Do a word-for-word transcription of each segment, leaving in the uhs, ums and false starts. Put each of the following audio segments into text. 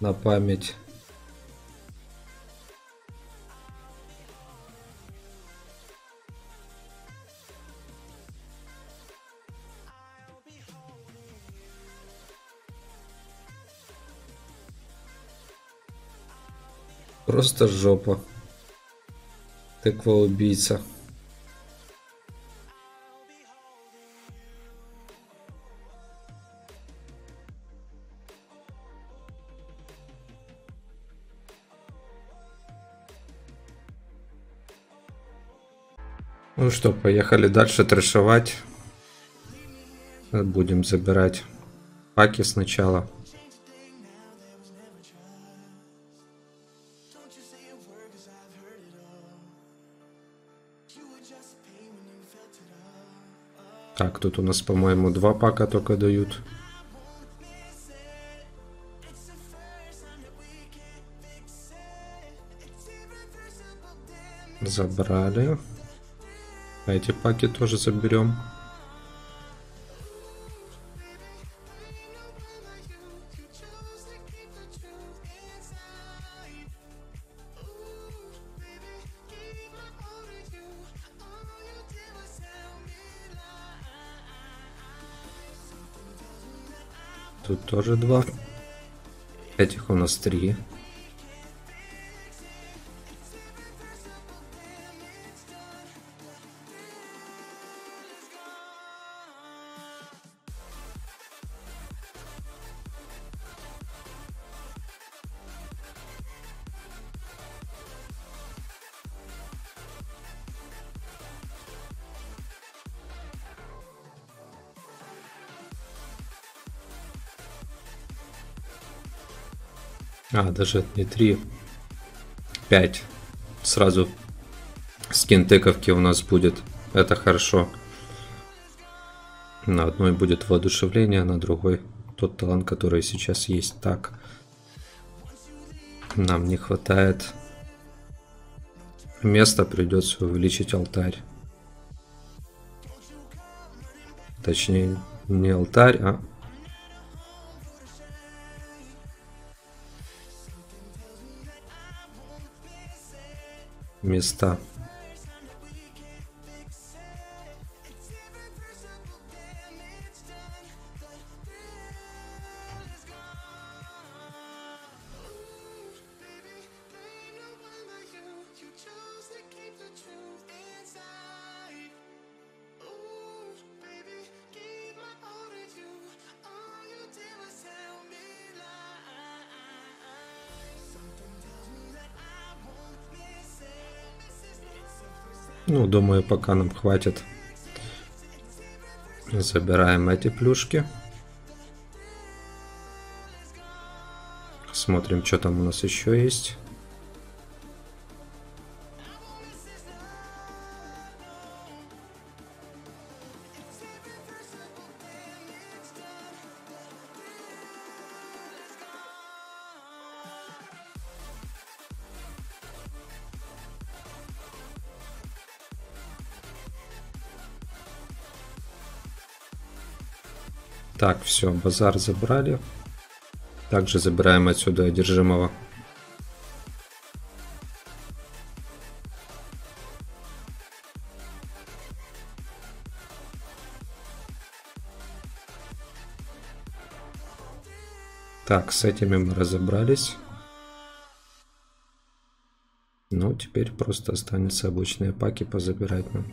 на память. Просто жопа. Тыква убийца. Ну что, поехали дальше трэшевать. Будем забирать паки сначала. Так, тут у нас, по-моему, два пака только дают. Забрали. А эти паки тоже заберем. Тут тоже два. Этих у нас три. А, даже не три, пять. Сразу скин тыковки у нас будет. Это хорошо. На одной будет воодушевление, на другой тот талант, который сейчас есть. Так. Нам не хватает места, придется увеличить алтарь. Точнее, не алтарь, а места. Ну, думаю, пока нам хватит. Забираем эти плюшки. Смотрим, что там у нас еще есть. Так, все, базар забрали. Также забираем отсюда одержимого. Так, с этими мы разобрались. Ну, теперь просто останется обычные паки позабирать нам.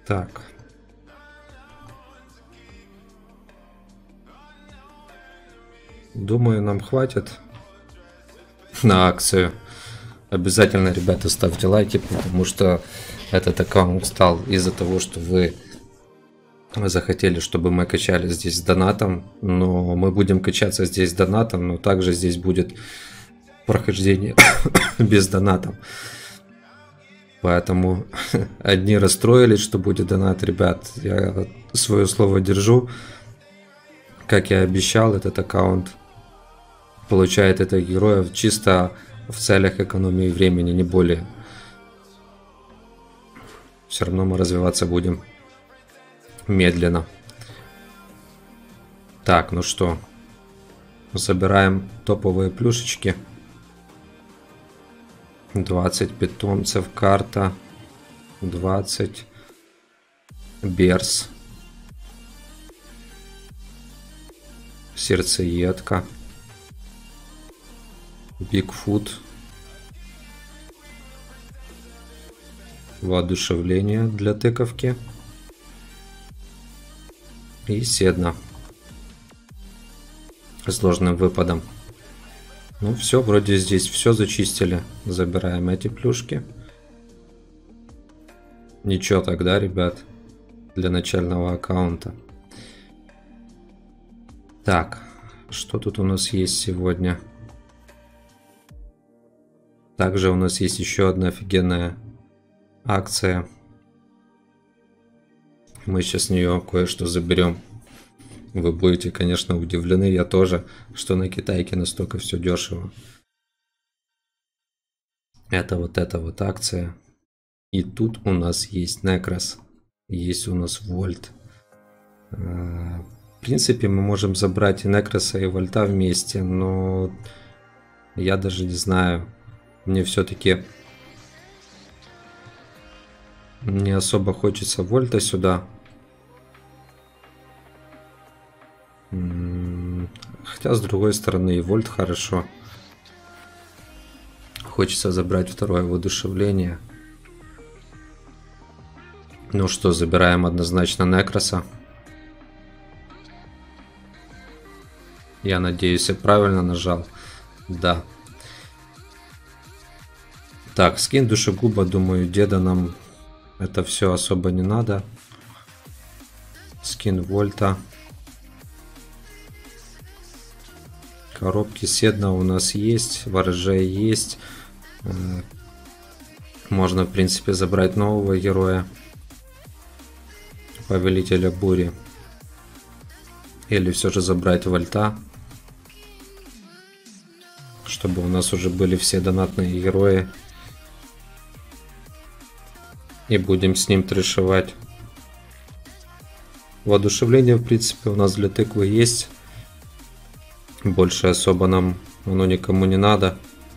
Так. Думаю, нам хватит на акцию. Обязательно, ребята, ставьте лайки, потому что этот аккаунт стал из-за того, что вы захотели, чтобы мы качали здесь с донатом. Но мы будем качаться здесь с донатом, но также здесь будет прохождение без доната. Поэтому одни расстроились, что будет донат, ребят. Я свое слово держу. Как я обещал, этот аккаунт получает этих героев чисто в целях экономии времени, не более. Все равно мы развиваться будем медленно. Так, ну что, забираем топовые плюшечки. двадцать питомцев, карта, двадцать, берс, сердцеедка, бигфут, воодушевление для тыковки и седна с сложным выпадом. Ну все, вроде здесь все зачистили. Забираем эти плюшки. Ничего тогда, ребят, для начального аккаунта. Так, что тут у нас есть сегодня? Также у нас есть еще одна офигенная акция. Мы сейчас с нее кое-что заберем. Вы будете, конечно, удивлены, я тоже, что на китайке настолько все дешево. Это вот эта вот акция. И тут у нас есть Некрос, есть у нас Вольт. В принципе, мы можем забрать и Некроса, и Вольта вместе, но я даже не знаю. Мне все-таки не особо хочется Вольта сюда. Хотя, с другой стороны, и Вольт хорошо. Хочется забрать второе воодушевление. Ну что, забираем однозначно Некроса. Я надеюсь, я правильно нажал. Да. Так, скин душегуба, думаю, деда нам это все особо не надо. Скин Вольта. Коробки седна у нас есть, ворожей есть. Можно, в принципе, забрать нового героя. Повелителя бури. Или все же забрать Вольта. Чтобы у нас уже были все донатные герои. И будем с ним трешевать. Воодушевление, в принципе, у нас для тыквы есть. Больше особо нам оно никому не надо.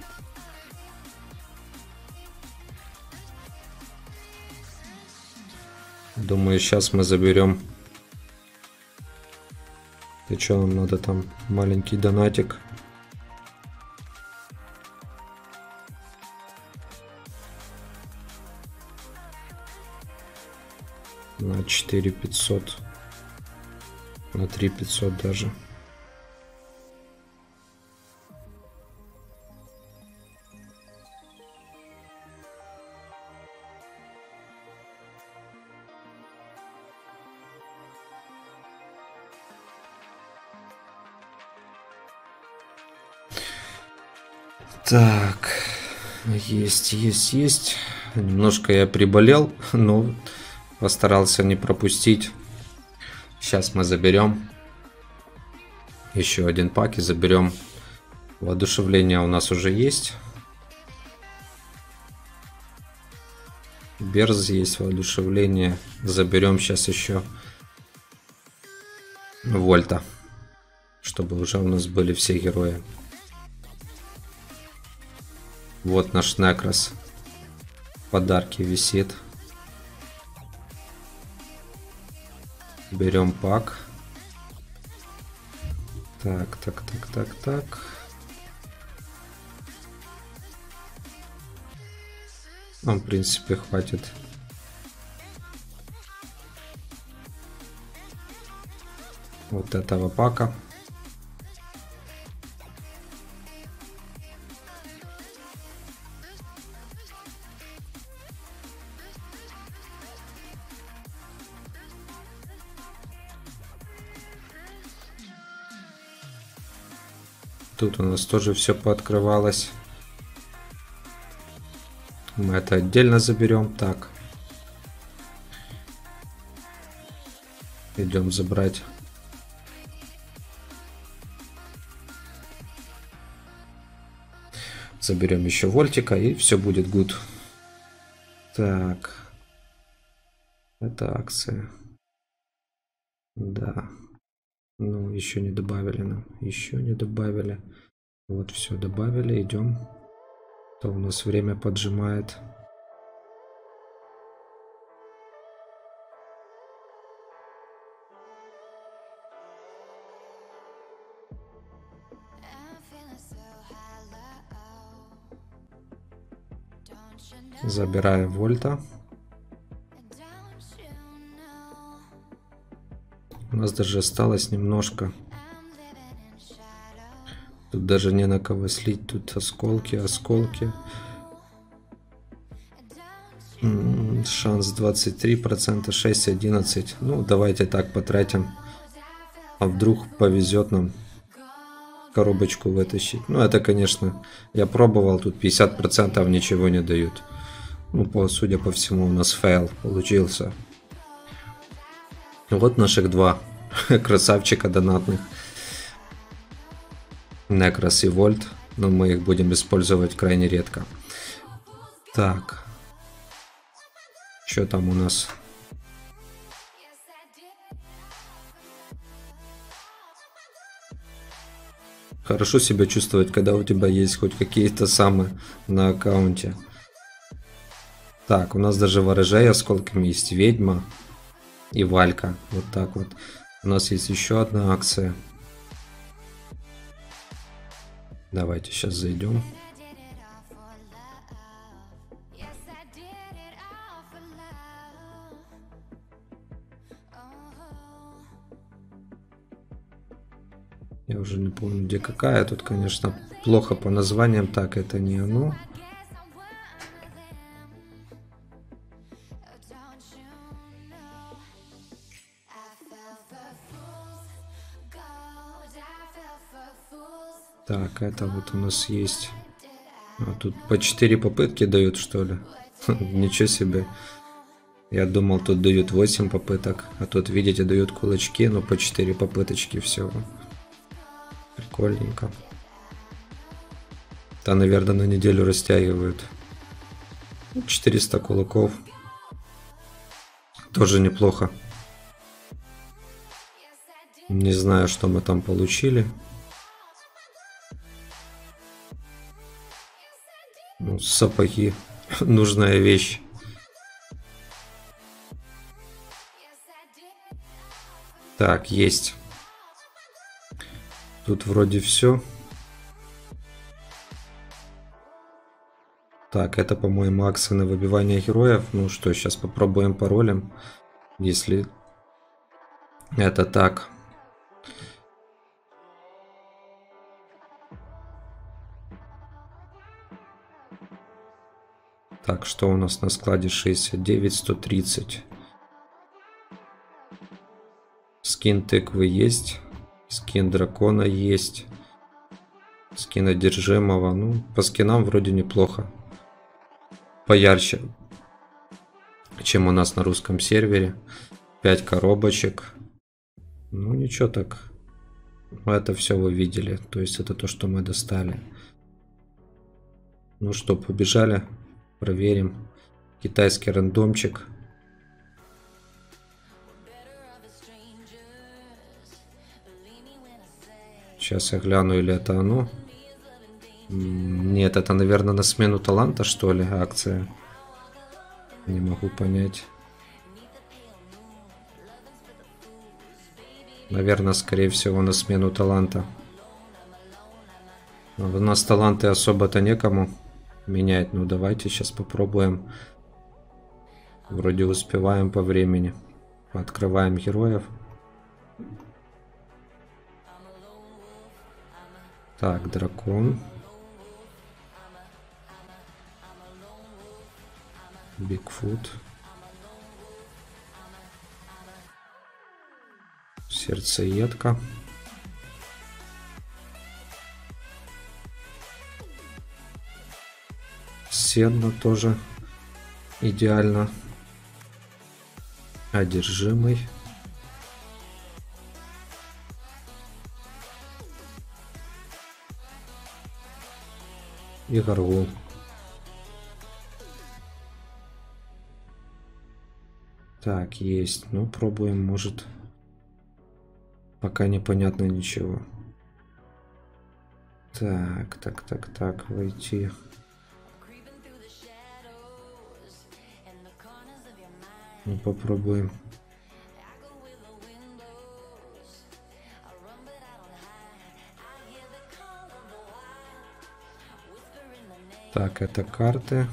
Думаю, сейчас мы заберем. И что нам надо там? Маленький донатик. На четыре пятьсот. На три пятьсот даже. Так, есть, есть, есть. Немножко я приболел, но постарался не пропустить. Сейчас мы заберем еще один пак и заберем. Воодушевление у нас уже есть. Берз есть, воодушевление. Заберем сейчас еще Вольта, чтобы уже у нас были все герои. Вот наш Некрос. Подарки висит. Берем пак. Так, так, так, так, так. Нам, в принципе, хватит вот этого пака. Тут у нас тоже все пооткрывалось. Мы это отдельно заберем. Так. Идем забрать. Заберем еще вольтика, и все будет good. Так. Это акция. Да. Ну, еще не добавили нам. Еще не добавили. Вот, все добавили. Идем. То у нас время поджимает. Забираем вольта. У нас даже осталось немножко. Тут даже не на кого слить. Тут осколки, осколки. М-м, шанс двадцать три процента, шесть одиннадцать. Ну, давайте так потратим. А вдруг повезет нам коробочку вытащить. Ну, это, конечно, я пробовал. Тут пятьдесят процентов ничего не дают. Ну, по, судя по всему, у нас фейл получился. Вот наших два красавчика донатных. Некрос и Вольт. Но мы их будем использовать крайне редко. Так. Что там у нас? Хорошо себя чувствовать, когда у тебя есть хоть какие-то самые на аккаунте. Так, у нас даже ворожей осколками есть, ведьма и Валька. Вот так вот. У нас есть еще одна акция. Давайте сейчас зайдем. Я уже не помню, где какая. Тут, конечно, плохо по названиям. Так, это не оно. Так, это вот у нас есть. А тут по четыре попытки дают, что ли? Ничего себе. Я думал, тут дают восемь попыток. А тут, видите, дают кулачки, но по четыре попыточки всего. Прикольненько. Да, наверное, на неделю растягивают. четыреста кулаков. Тоже неплохо. Не знаю, что мы там получили. Ну, сапоги. Нужная вещь. Так, есть. Тут вроде все. Так, это, по-моему, акция на выбивание героев. Ну что, сейчас попробуем паролем. Если это так. Так, что у нас на складе? шестьдесят девять сто тридцать. Скин тыквы есть. Скин дракона есть. Скин одержимого. Ну, по скинам вроде неплохо. Поярче, чем у нас на русском сервере. пять коробочек. Ну, ничего так. Это все вы видели. То есть это то, что мы достали. Ну что, побежали. Проверим. Китайский рандомчик. Сейчас я гляну, или это оно. Нет, это, наверное, на смену таланта, что ли, акция. Не могу понять. Наверное, скорее всего, на смену таланта. У нас таланты особо-то некому менять. Ну, давайте сейчас попробуем. Вроде успеваем по времени. Открываем героев. Так, дракон. Бигфут. Сердцеедка. Седна тоже идеально. Одержимый. И Горгул. Так, есть. Ну, пробуем, может. Пока непонятно ничего. Так, так, так, так, войти. Ну, попробуем. Так, это карты.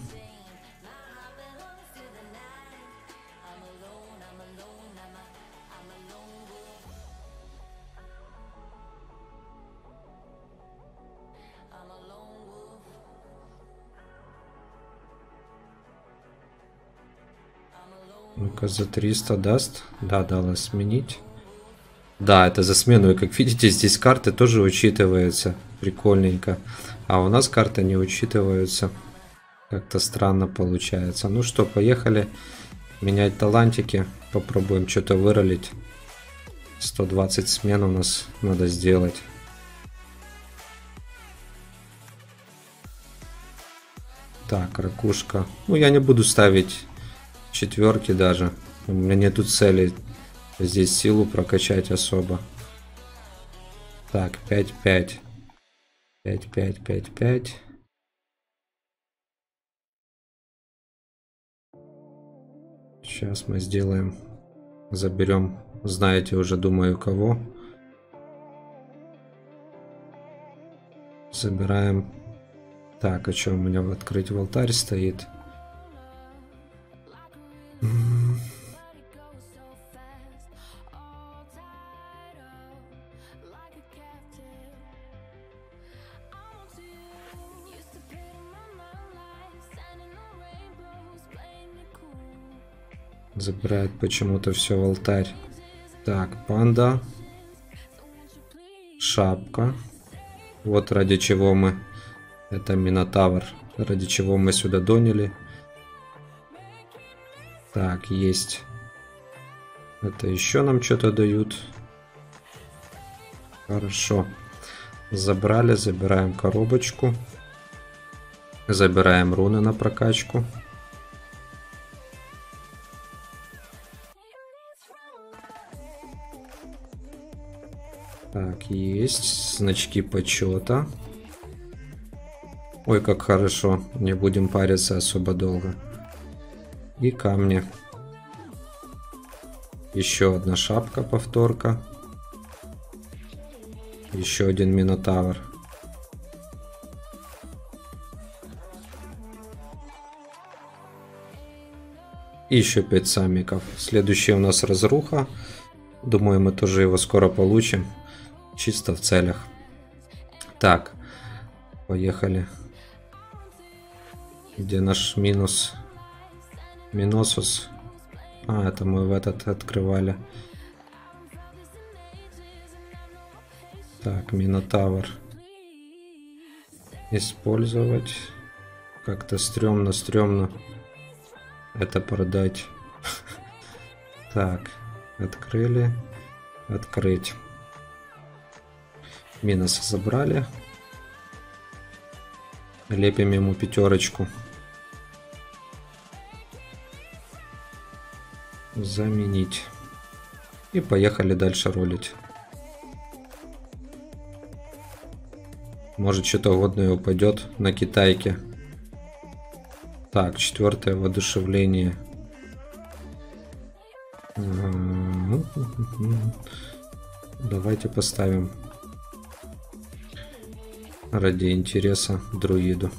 Ну-ка, за триста даст. Да, дала сменить. Да, это за смену. И как видите, здесь карты тоже учитываются. Прикольненько. А у нас карты не учитываются. Как-то странно получается. Ну что, поехали менять талантики. Попробуем что-то выролить. сто двадцать смен у нас надо сделать. Так, ракушка. Ну, я не буду ставить четверки даже. У меня нету цели здесь силу прокачать особо. Так, пять пять. пять пять пять пять. Сейчас мы сделаем. Заберем. Знаете уже, думаю, кого. Забираем. Так, а что у меня в открыть в алтарь стоит? Забирает почему-то все в алтарь. Так, панда. Шапка. Вот ради чего мы... Это Минотавр. Ради чего мы сюда донели. Так, есть. Это еще нам что-то дают. Хорошо. Забрали, забираем коробочку. Забираем руны на прокачку. Так, есть значки почета. Ой, как хорошо. Не будем париться особо долго. И камни. Еще одна шапка, повторка. Еще один Минотавр. И еще пять самиков. Следующий у нас разруха. Думаю, мы тоже его скоро получим. Чисто в целях. Так, поехали. Где наш минус? Миносус. А, это мы в этот открывали. Так, Минотавр. Использовать. Как-то стрёмно, стрёмно. Это продать. Так, открыли. Открыть. Минус забрали. Лепим ему пятерочку. Заменить. И поехали дальше ролить. Может, что-то годное упадет на китайке. Так, четвертое воодушевление. Давайте поставим ради интереса друиду.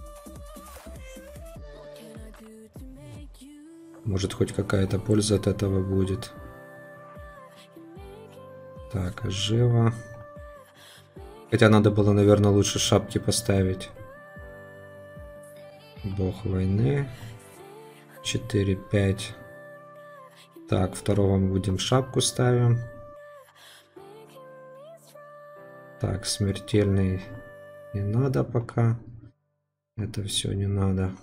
Может, хоть какая-то польза от этого будет. Так, Ажева. Хотя надо было, наверное, лучше шапки поставить. Бог войны. четыре пять. Так, второго мы будем шапку ставим. Так, смертельный не надо пока. Это все не надо.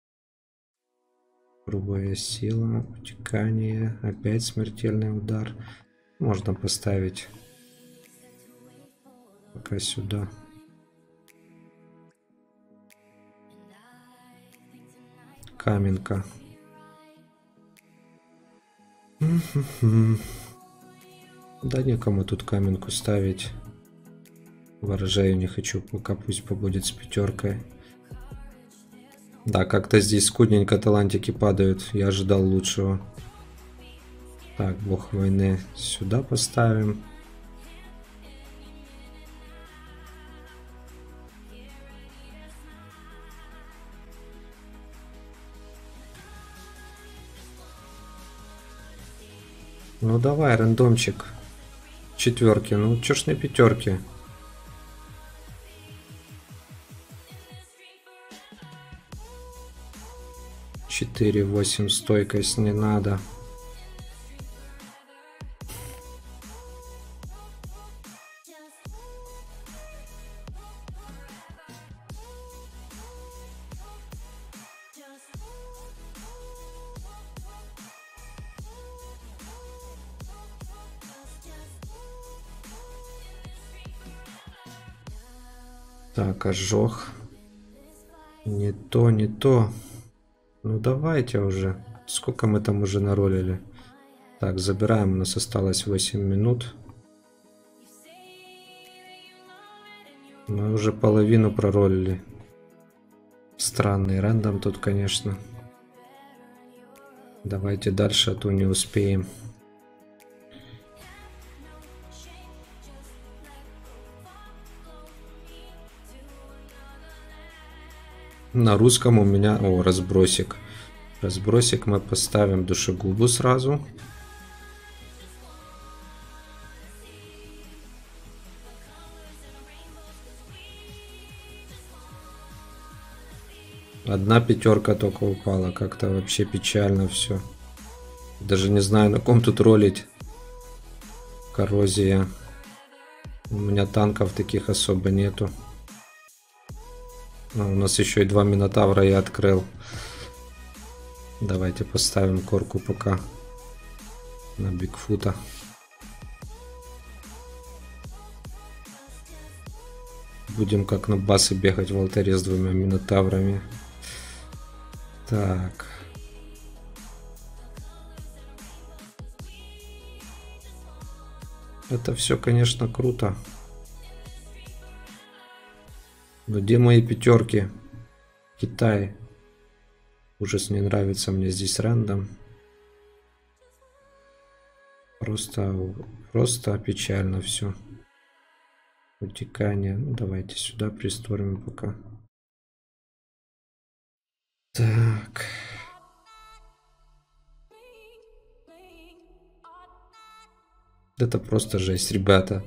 Грубая сила, утекание, опять смертельный удар. Можно поставить пока сюда. Каменка. Да некому тут каменку ставить. Ворожею не хочу, пока пусть побудет с пятеркой. Да, как-то здесь скудненько талантики падают. Я ожидал лучшего. Так, бог войны сюда поставим. Ну давай, рандомчик. Четверки. Ну чё ж на пятерки? четыре восемь стойкость не надо. Так, ожог. Не то, не то. Ну давайте уже. Сколько мы там уже наролили? Так, забираем. У нас осталось восемь минут. Мы уже половину проролили. Странный рандом тут, конечно. Давайте дальше, а то не успеем. На русском у меня... О, разбросик. Разбросик мы поставим душегубу сразу. Одна пятерка только упала. Как-то вообще печально все. Даже не знаю, на ком тут ролить. Коррозия. У меня танков таких особо нету. А, у нас еще и два минотавра я открыл. Давайте поставим корку пока на Бигфута. Будем как на басы бегать в алтаре с двумя минотаврами. Так. Это все, конечно, круто. Но где мои пятерки? Китай. Ужас, не нравится мне здесь рандом. Просто, просто печально все. Утекание. Ну, давайте сюда пристроим пока. Так. Это просто жесть, ребята.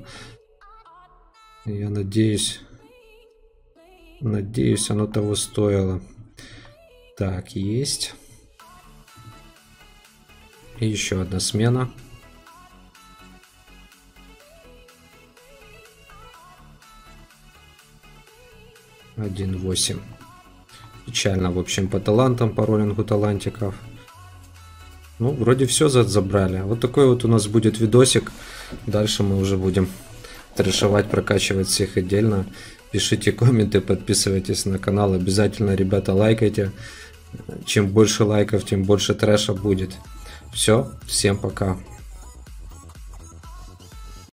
Я надеюсь... Надеюсь, оно того стоило. Так, есть. И еще одна смена. один восемь. Печально, в общем, по талантам, по роллингу талантиков. Ну, вроде все забрали. Вот такой вот у нас будет видосик. Дальше мы уже будем трэшевать, прокачивать всех отдельно. Пишите комменты, подписывайтесь на канал. Обязательно, ребята, лайкайте. Чем больше лайков, тем больше трэша будет. Все, всем пока.